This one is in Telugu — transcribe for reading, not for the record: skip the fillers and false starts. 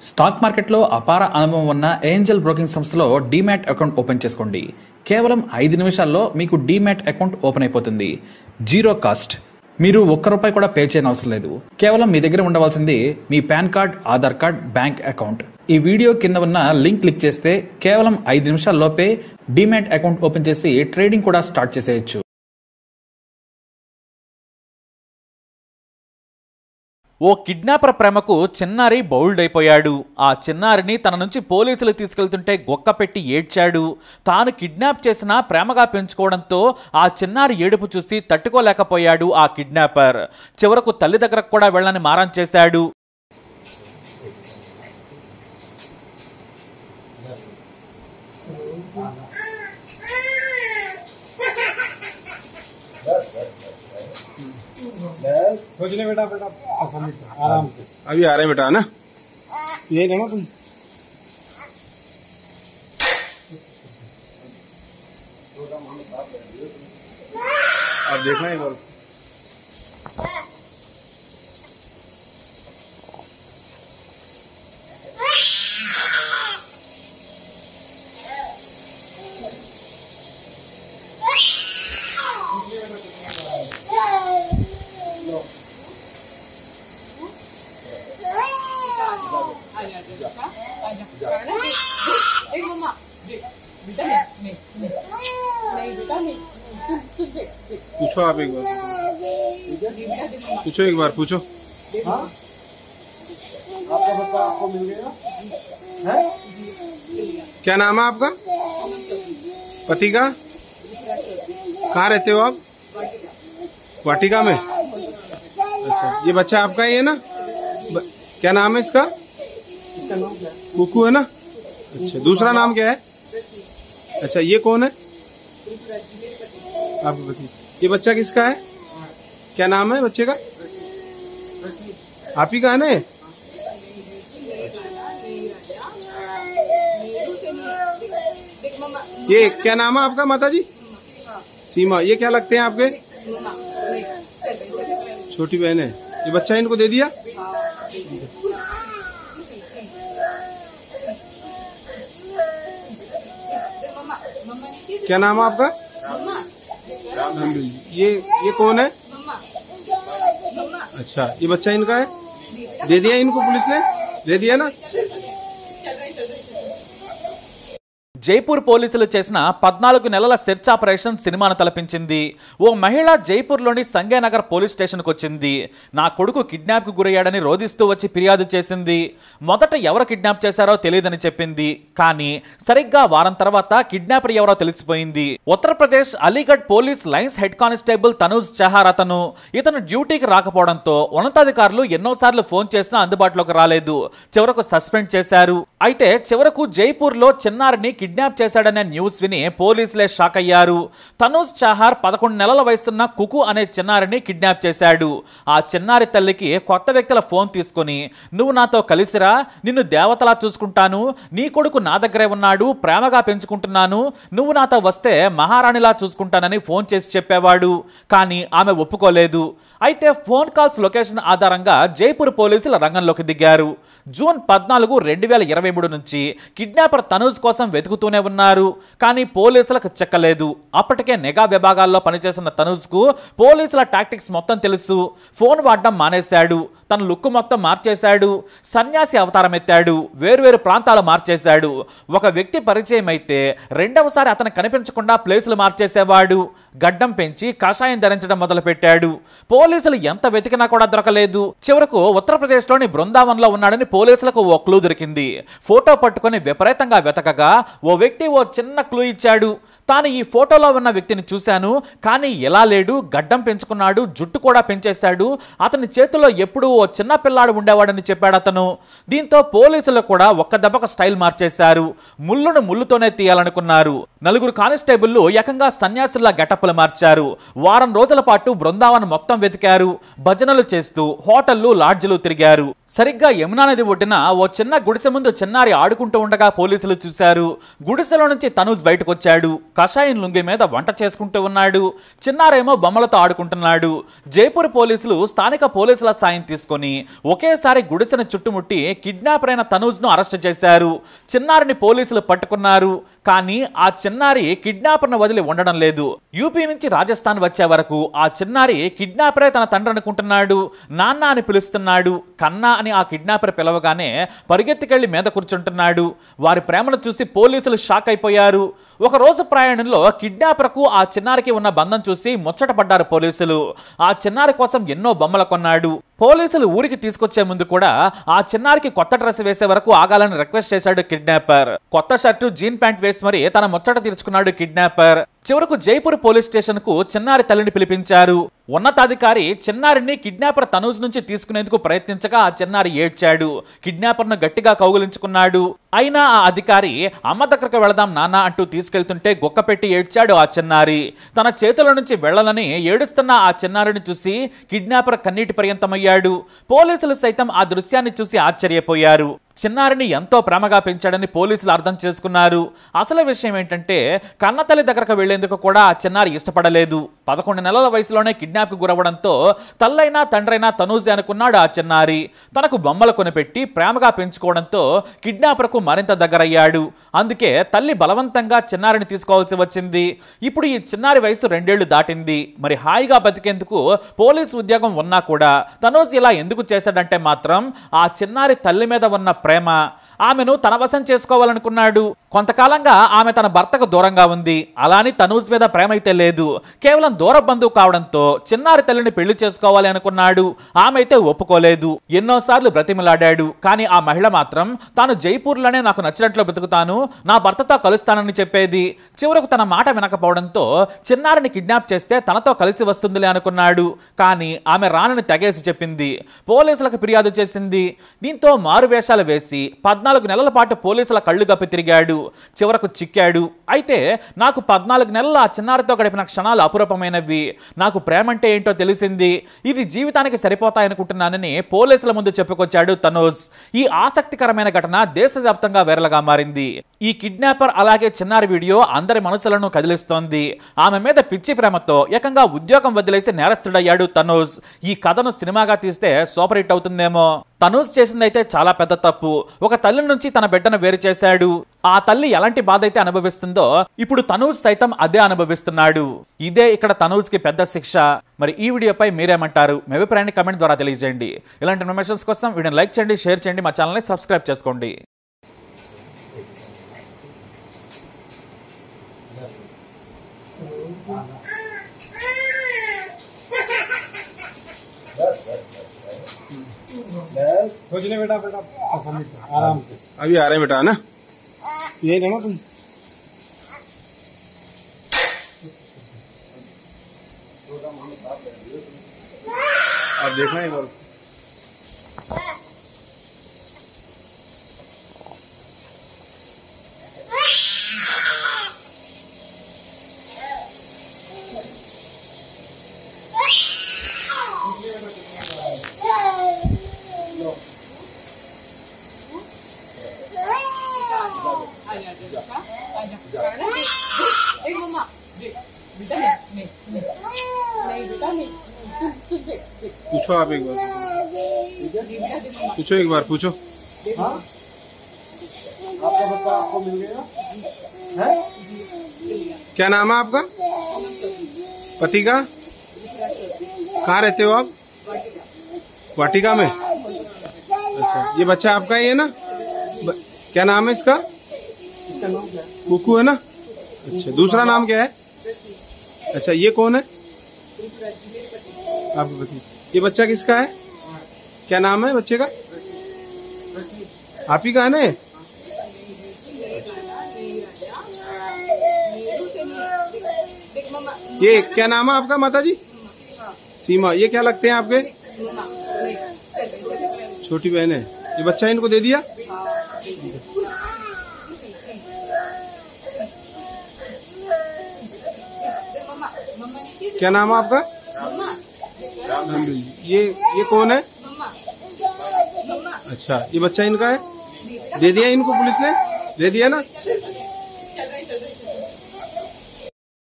స్టాక్ మార్కెట్లో అపార అనుభవం ఉన్న ఏంజల్ బ్రోకింగ్ సంస్థలో డీమ్యాట్ అకౌంట్ ఓపెన్ చేసుకోండి. కేవలం 5 నిమిషాల్లో మీకు డీమ్యాట్ అకౌంట్ ఓపెన్ అయిపోతుంది. Zero cost. మీరు ₹1 కూడా పే చేయని అవసరం లేదు. కేవలం మీ దగ్గర ఉండవలసింది మీ pan card, Aadhaar card, bank account. ఈ వీడియో కింద ఉన్న లింక్ క్లిక్ చేస్తే కేవలం 5 నిమిషాల్లోపే డీమ్యాట్ అకౌంట్ ఓపెన్ చేసి ట్రేడింగ్ కూడా స్టార్ట్ చేసేయచ్చు. ఓ కిడ్నాపర్ ప్రేమకు చిన్నారి బౌల్డ్ అయిపోయాడు. ఆ చిన్నారిని తన నుంచి పోలీసులు తీసుకెళ్తుంటే గొక్కపెట్టి ఏడ్చాడు. తాను కిడ్నాప్ చేసినా ప్రేమగా పెంచుకోవడంతో ఆ చిన్నారి ఏడుపు చూసి తట్టుకోలేకపోయాడు ఆ కిడ్నాపర్. చివరకు తల్లి దగ్గరకు కూడా వెళ్ళని మారం చేశాడు. कुछ नहीं बेटा बेटा आराम से अभी आ रहे बेटा ना ये लेना तुम आप देखना एक बार पूछो आप एक बार पूछो एक बार पूछो आपका बच्चा आपको मिल गया है? क्या नाम है आपका? पति का? कहाँ रहते हो आप? वाटिका में। अच्छा ये बच्चा आपका ही है ना? क्या नाम है इसका? कुकू है ना? अच्छा दूसरा नाम क्या है? अच्छा ये कौन है? आपको बताइए ये बच्चा किसका है? क्या नाम है बच्चे का? आप ही का है ना? ये क्या नाम है आपका माता जी? सीमा। ये क्या लगते हैं आपके? छोटी बहन है। ये बच्चा इनको दे दिया? क्या नाम है आपका? ये कौन है? अच्छा ये बच्चा इनका है? दे दिया इनको पुलिस ने? दे दिया ना? జైపూర్ పోలీసులు చేసిన 14 నెలల సెర్చ్ ఆపరేషన్ సినిమాను తలపించింది. ఓ మహిళ జైపూర్లోని సంగేనగర్ పోలీస్ స్టేషన్కు వచ్చింది. నా కొడుకు కిడ్నాప్కు గురయ్యాడని రోధిస్తూ వచ్చి ఫిర్యాదు చేసింది. మొదట ఎవరు కిడ్నాప్ చేశారో తెలియదని చెప్పింది. కానీ సరిగ్గా వారం తర్వాత కిడ్నాపర్ ఎవరో తెలిసిపోయింది. Uttar Pradesh Aligarh police lines head constable Tanuj Chahar అతను. ఇతను డ్యూటీకి రాకపోవడంతో ఉన్నతాధికారులు ఎన్నోసార్లు ఫోన్ చేసినా అందుబాటులోకి రాలేదు. చివరకు సస్పెండ్ చేశారు. అయితే చివరకు జైపూర్లో చిన్నారిని కిడ్నాప్ చేశాడనే న్యూస్ విని పోలీసులే షాక్ అయ్యారు. తనూజ్ చహార్ 11 నెలల వయసున్న కుకు అనే చిన్నారిని కిడ్నాప్ చేశాడు. ఆ చిన్నారి తల్లికి కొత్త వ్యక్తుల ఫోన్ తీసుకుని నువ్వు నాతో కలిసిరా, నిన్ను దేవతలా చూసుకుంటాను, నీ కొడుకు నా దగ్గరే ఉన్నాడు, ప్రేమగా పెంచుకుంటున్నాను, నువ్వు నాతో వస్తే మహారాణిలా చూసుకుంటానని ఫోన్ చేసి చెప్పేవాడు. కానీ ఆమె ఒప్పుకోలేదు. అయితే ఫోన్ కాల్స్ లొకేషన్ ఆధారంగా జైపూర్ పోలీసులు రంగంలోకి దిగారు. జూన్ 14, 2023 నుంచి కిడ్నాపర్ తనూజ్ కోసం వెతుకుతూనే ఉన్నారు. కానీ పోలీసులకు చెక్కలేదు. అప్పటికే నిఘా విభాగాల్లో పనిచేసిన తనూజ్కు పోలీసుల టాక్టిక్స్ మొత్తం తెలుసు. ఫోన్ వాడడం మానేశాడు. తన లుక్ మొత్తం మార్చేశాడు. సన్యాసి అవతారం ఎత్తాడు. వేరువేరు ప్రాంతాలు మార్చేశాడు. ఒక వ్యక్తి పరిచయం అయితే రెండవసారి అతను కనిపించకుండా ప్లేసులు మార్చేసేవాడు. గడ్డం పెంచి కషాయం ధరించడం మొదలుపెట్టాడు. పోలీసులు ఎంత వెతికినా కూడా దొరకలేదు. చివరకు ఉత్తరప్రదేశ్లోని బృందావన్లో ఉన్నాడని పోలీసులకు ఓ క్లూ దొరికింది. ఫోటో పట్టుకుని విపరీతంగా వెతకగా ఓ వ్యక్తి ఓ చిన్న క్లూ ఇచ్చాడు. తాను ఈ ఫోటోలో ఉన్న వ్యక్తిని చూశాను, కానీ ఎలా లేడు, గడ్డం పెంచుకున్నాడు, జుట్టు కూడా పెంచేశాడు, అతని చేతిలో ఎప్పుడూ ఓ చిన్న పిల్లాడు ఉండేవాడని చెప్పాడు అతను. దీంతో పోలీసులు కూడా ఒక్క దెబ్బకు స్టైల్ మార్చేశారు. ముళ్ళును ముళ్ళుతోనే తీయాలనుకున్నారు. 4 కానిస్టేబుళ్లు ఏకంగా సన్యాసుల్లా గెటప్పులు మార్చారు. వారం రోజుల పాటు బృందావన్ మొత్తం వెతికారు. భజనలు చేస్తూ హోటళ్లు, లాడ్జ్లు తిరిగారు. సరిగ్గా యమునా నది ఒడ్డున ఓ చిన్న గుడిసె ముందు చిన్నారి ఆడుకుంటూ ఉండగా పోలీసులు చూశారు. గుడిసెలో నుంచి తనూజ్ బయటకు వచ్చాడు. కషాయం లుంగి మీద వంట చేసుకుంటూ ఉన్నాడు. చిన్నారేమో బొమ్మలతో ఆడుకుంటున్నాడు. జైపూర్ పోలీసులు స్థానిక పోలీసుల సాయం తీసుకొని ఒకేసారి గుడిసెను చుట్టుముట్టి కిడ్నాపర్ అయిన తనూజ్ను అరెస్ట్ చేశారు. చిన్నారిని పోలీసులు పట్టుకున్నారు. కానీ ఆ చిన్నారి కిడ్నాపర్ను వదిలి ఉండడం లేదు. యూపీ నుంచి రాజస్థాన్ వచ్చే వరకు ఆ చిన్నారి కిడ్నాపరే తన తండ్రి అనుకుంటున్నాడు. నాన్న అని పిలుస్తున్నాడు. కన్నా అని ఆ కిడ్నాపర్ పిలవగానే పరిగెత్తికెళ్లి మీద కూర్చుంటున్నాడు. వారి ప్రేమను చూసి పోలీసులు షాక్ అయిపోయారు. ఒక రోజు ప్రయాణంలో కిడ్నాపర్కు ఆ చిన్నారికి ఉన్న బంధం చూసి ముచ్చటపడ్డారు పోలీసులు. ఆ చిన్నారి కోసం ఎన్నో బొమ్మలు కొన్నాడు. పోలీసులు ఊరికి తీసుకొచ్చే ముందు కూడా ఆ చిన్నారికి కొత్త డ్రెస్ వేసే వరకు ఆగాలని రిక్వెస్ట్ చేశాడు కిడ్నాపర్. కొత్త షర్టు జీన్ ప్యాంట్ వేసి మరి తన ముచ్చట తీర్చుకున్నాడు కిడ్నాపర్. చివరకు జైపూర్ పోలీస్ స్టేషన్ కు చిన్నారి తల్లిని పిలిపించారు. ఉన్నతాధికారి చిన్నారిని కిడ్నాపర్ తనూజ్ నుంచి తీసుకునేందుకు ప్రయత్నించగా ఆ చిన్నారి ఏడ్చాడు. కిడ్నాపర్ ను గట్టిగా కౌగిలించుకున్నాడు. అయినా ఆ అధికారి అమ్మ దగ్గరకు వెళదాం నాన్న అంటూ తీసుకెళ్తుంటే గుక్కపెట్టి ఏడ్చాడు ఆ చిన్నారి. తన చేతుల నుంచి వెళ్లాలని ఏడుస్తున్న ఆ చిన్నారిని చూసి కిడ్నాపర్ కన్నీటి పర్యంతమయ్యాడు. పోలీసులు సైతం ఆ దృశ్యాన్ని చూసి ఆశ్చర్యపోయారు. చిన్నారిని ఎంతో ప్రేమగా పెంచాడని పోలీసులు అర్థం చేసుకున్నారు. అసలు విషయం ఏంటంటే కన్నతల్లి దగ్గరకు వెళ్లేందుకు కూడా ఆ చిన్నారి ఇష్టపడలేదు. 11 నెలల వయసులోనే కిడ్నాప్ కు గురవడంతో తల్లైనా తండ్రైనా తనూజే అనుకున్నాడు ఆ చిన్నారి. తనకు బొమ్మలు కొనిపెట్టి ప్రేమగా పెంచుకోవడంతో కిడ్నాపర్ కు మరింత దగ్గరయ్యాడు. అందుకే తల్లి బలవంతంగా చిన్నారిని తీసుకోవాల్సి వచ్చింది. ఇప్పుడు ఈ చిన్నారి వయసు 2 ఏళ్లు దాటింది. మరి హాయిగా బతికేందుకు పోలీసు ఉద్యోగం ఉన్నా కూడా తనూజ్ ఇలా ఎందుకు చేశాడంటే మాత్రం ఆ చిన్నారి తల్లి మీద ఉన్న ప్రేమ. ఆమెను తన వశం చేసుకోవాలనుకున్నాడు. కొంతకాలంగా ఆమె తన భర్తకు దూరంగా ఉంది. అలాని తనూజ్ మీద ప్రేమ అయితే లేదు. కేవలం దూర బంధువు కావడంతో చిన్నారి తల్లిని పెళ్లి చేసుకోవాలి అనుకున్నాడు. ఆమె అయితే ఒప్పుకోలేదు. ఎన్నోసార్లు బ్రతిమలాడాడు. కానీ ఆ మహిళ మాత్రం తాను జైపూర్లోనే నాకు నచ్చినట్లు బ్రతుకుతాను, నా భర్తతో కలుస్తానని చెప్పేది. చివరకు తన మాట వినకపోవడంతో చిన్నారిని కిడ్నాప్ చేస్తే తనతో కలిసి వస్తుందిలే అనుకున్నాడు. కానీ ఆమె రానని తెగేసి చెప్పింది. పోలీసులకు ఫిర్యాదు చేసింది. దీంతో మారువేషాలు వేసి 14 నెలల పాటు పోలీసుల కళ్ళు గప్పి తిరిగాడు. చివరకు చిక్కాడు. అయితే నాకు 14 నెలల ఆ చిన్నారితో గడిపిన క్షణాలు అపురూపమైనవి. నాకు ప్రేమ అంటే ఏంటో తెలిసింది. ఇది జీవితానికి సరిపోతాయనుకుంటున్నానని పోలీసుల ముందు చెప్పుకొచ్చాడు తనూజ్. ఈ ఆసక్తికరమైన ఘటన దేశవ్యాప్తంగా వైరల్గా మారింది. ఈ కిడ్నాపర్ అలాగే చిన్నారి వీడియో అందరి మనసులను కదిలిస్తోంది. ఆమె మీద పిచ్చి ప్రేమతో ఏకంగా ఉద్యోగం వదిలేసి నేరస్తుడయ్యాడు తనూజ్. ఈ కథను సినిమాగా తీస్తే సూపర్ హిట్ అవుతుందేమో. తనూజ్ చేసిందైతే చాలా పెద్ద తప్పు. ఒక తల్లి నుంచి తన బిడ్డను వేరు చేశాడు. ఆ తల్లి ఎలాంటి బాధ అయితే అనుభవిస్తుందో ఇప్పుడు తనూజ్ సైతం అదే అనుభవిస్తున్నాడు. ఇదే ఇక్కడ తనూజ్ కి పెద్ద శిక్ష. మరి ఈ వీడియోపై మీరేమంటారు? మీ అభిప్రాయాన్ని కమెంట్ ద్వారా తెలియజేయండి. ఇలాంటి ఇన్ఫర్మేషన్స్ కోసం వీడియోని లైక్ చేయండి, షేర్ చేయండి, మా ఛానల్ని సబ్స్క్రైబ్ చేసుకోండి. सोच ले बेटा बेटा आराम से अभी आ रहे हैं बेटा ना ये लेना तुम आप देखना एक बार पूछो आप एक बार पूछो एक बार पूछो आपका बच्चा आपको मिल गया है? क्या नाम है आपका? पति का? कहाँ रहते हो आप? वाटिका में। अच्छा ये बच्चा आपका ही है ना? क्या नाम है इसका? कुकू है ना? अच्छा दूसरा नाम क्या है? अच्छा ये कौन है? आपका पति। ये बच्चा किसका है? क्या नाम है बच्चे का? आप ही का है ना? ये क्या नाम है आपका माता जी? सीमा। ये क्या लगते हैं आपके? छोटी बहन है। ये बच्चा इनको दे दिया? क्या नाम है आपका? ये कौन है? अच्छा ये बच्चा इनका है? दे दिया इनको पुलिस ने? दे दिया ना?